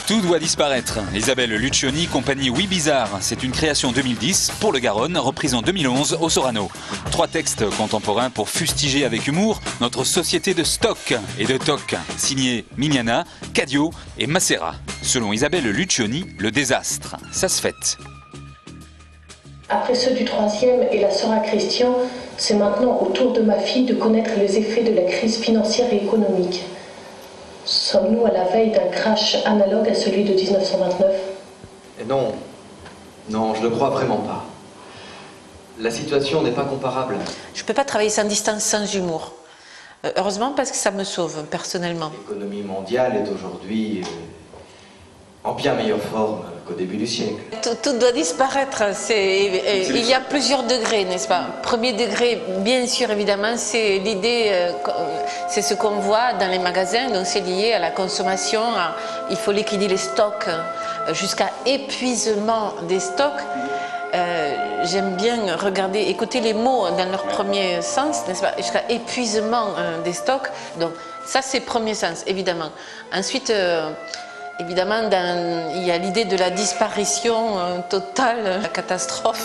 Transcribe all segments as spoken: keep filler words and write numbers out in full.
Tout doit disparaître. Isabelle Lucioni, compagnie Oui Bizarre. C'est une création deux mille dix pour le Garonne, reprise en deux mille onze au Sorano. Trois textes contemporains pour fustiger avec humour notre société de stock et de toc. Signés Mignana, Cadio et Macera. Selon Isabelle Lucioni, le désastre, ça se fête. Après ceux du troisième et la sœur à Christian, c'est maintenant au tour de ma fille de connaître les effets de la crise financière et économique. Sommes-nous à la veille d'un crash analogue à celui de mille neuf cent vingt-neuf? Non, non, je ne crois vraiment pas. La situation n'est pas comparable. Je ne peux pas travailler sans distance, sans humour. Euh, heureusement parce que ça me sauve, personnellement. L'économie mondiale est aujourd'hui euh, en bien meilleure forme qu'au début du siècle. Tout, tout doit disparaître. C'est, il y a plusieurs degrés, n'est-ce pas? Premier degré, bien sûr, évidemment, c'est l'idée, euh, c'est ce qu'on voit dans les magasins, donc c'est lié à la consommation. À, il faut liquider les stocks euh, jusqu'à épuisement des stocks. Euh, j'aime bien regarder, écouter les mots dans leur premier sens, n'est-ce pas, jusqu'à épuisement euh, des stocks. Donc ça, c'est premier sens, évidemment. Ensuite, euh, évidemment, dans, il y a l'idée de la disparition euh, totale, la catastrophe.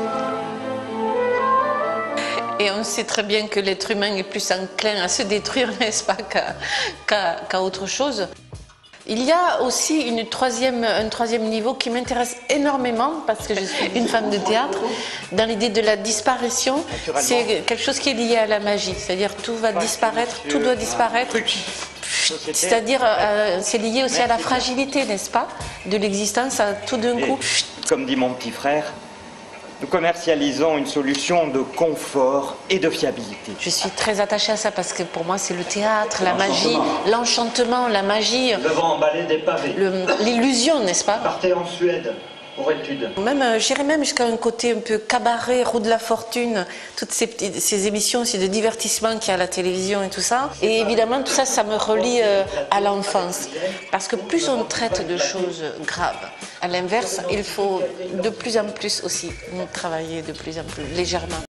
Et on sait très bien que l'être humain est plus enclin à se détruire, n'est-ce pas, qu'à, qu'à, qu'à autre chose. Il y a aussi une troisième, un troisième niveau qui m'intéresse énormément parce que je suis une femme de théâtre. Dans l'idée de la disparition, c'est quelque chose qui est lié à la magie. C'est-à-dire tout va disparaître, tout doit disparaître. C'est-à-dire euh, c'est lié aussi à la fragilité, n'est-ce pas, de l'existence, à tout d'un coup. Comme dit mon petit frère, nous commercialisons une solution de confort et de fiabilité. Je suis très attachée à ça parce que pour moi c'est le théâtre, la magie, l'enchantement, la magie. Nous avons emballé des pavés. L'illusion, n'est-ce pas? Partez en Suède pour études. Même, euh, j'irais même jusqu'à un côté un peu cabaret, roue de la fortune, toutes ces, petites, ces émissions aussi de divertissement qu'il y a à la télévision et tout ça. Et évidemment tout ça, ça me relie euh, à l'enfance. Parce que plus on traite de choses graves, à l'inverse, il faut de plus en plus aussi travailler de plus en plus légèrement.